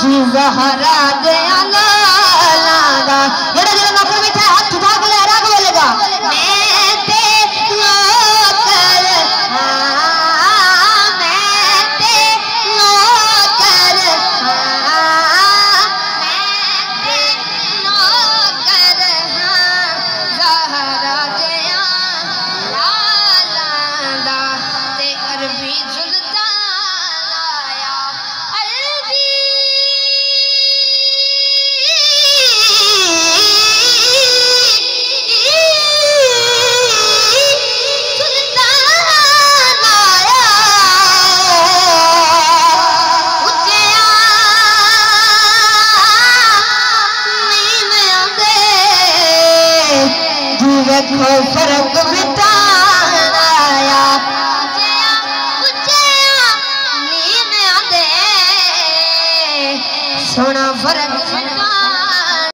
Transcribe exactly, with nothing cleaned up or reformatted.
जी ज़हरा दे लादा जेड़ा जेड़ा नौकर बैठा है हाथ उठा के लहरा के बोलेगा मैं ते नौकर हाँ मैं ते नौकर हाँ मैं ते नौकर हाँ ज़हरा दे लादा ते अरबी जुल्दा लाया अरबी देखो फर्क बिताया नींद आंदे सोना फर्क